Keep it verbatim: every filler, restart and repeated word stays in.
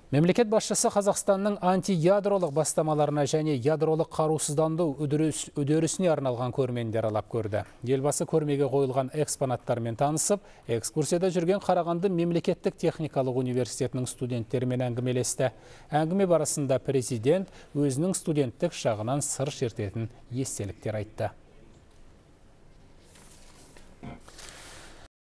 Мемлекет басшысы Қазақстанның антиядролық бастамаларына және ядролық қарусыздандыру үдерісіне арналған көрмені аралап көрді. Елбасы көрмеге қойылған экспонаттармен танысып, экскурсияда жүрген Қарағанды мемлекеттік техникалық университетінің студенттерімен әңгімелесті. Әңгіме барысында президент өзінің студенттік шағынан сыр шертетін естеліктер айтты.